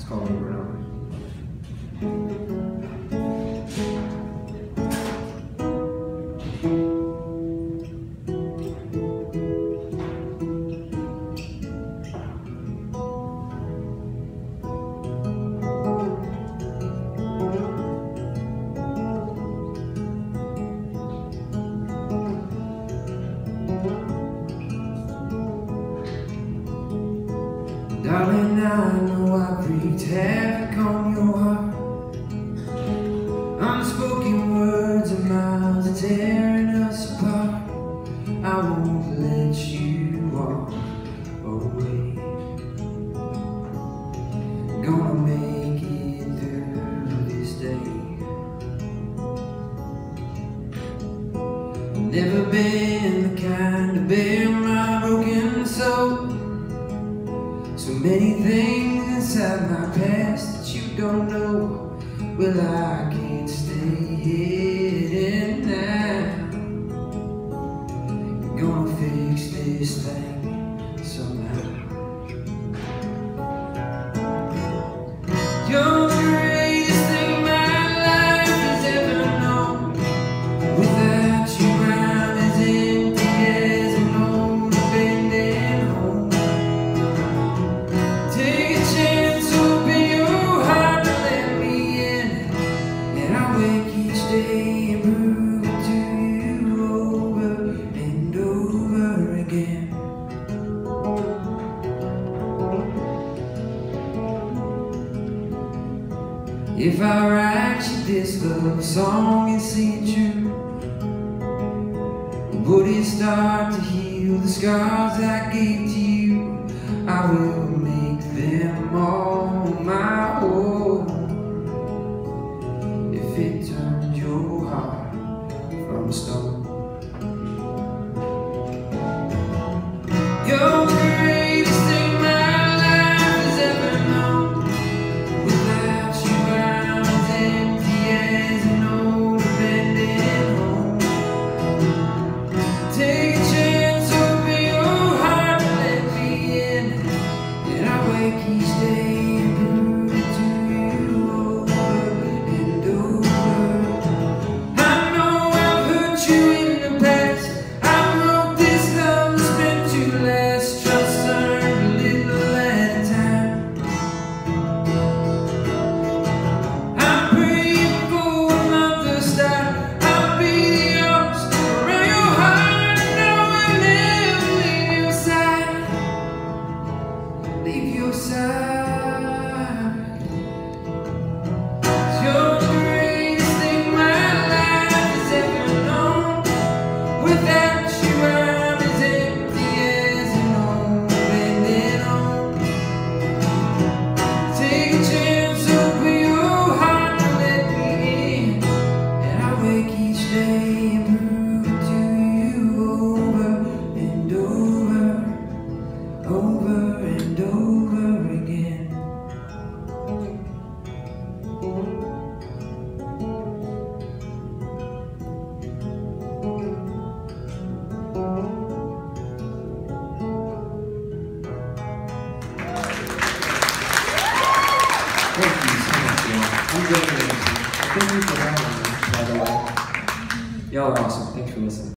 It's called Over and Over. Darling, I know I breathed havoc on your heart. Unspoken words of miles are tearing us apart. I won't let you walk away. Gonna make it through this day. Never been the kind to bear my broken soul. So many things inside my past that you don't know. Well, I can't stay hidden now. You're gonna fix this thing somehow. You're the greatest thing my life has ever known. Without you, I'm as empty as an old abandoned home. Take a chance, open your heart and let me in. And I'll wake each day and prove it to you over and over again. If I write you this love song and sing it true, would it start to heal the scars I gave to you? I will make them all my own. If it turned your heart from stone. You're the greatest thing my life has ever known. Without you, I'm as empty as an old abandoned home. Take a chance, open your heart and let me in. And I wake each day and prove it to you over and over. I know I've hurt you in the past. I wrote this love that's meant to last. Trust earned a little at a time. I'm praying for another star. I'll be the arms around your heart, and I will never leave your side. Leave your side. You're the greatest thing my life has ever known. Without you, I'm as empty as an old abandoned home. Take a chance, open your heart and let me in. And I wake each day and prove it to you over and over, over and over again. Thank you so much, y'all. I'm great. Thank you for that one, by the way. Y'all are awesome. Thanks for listening.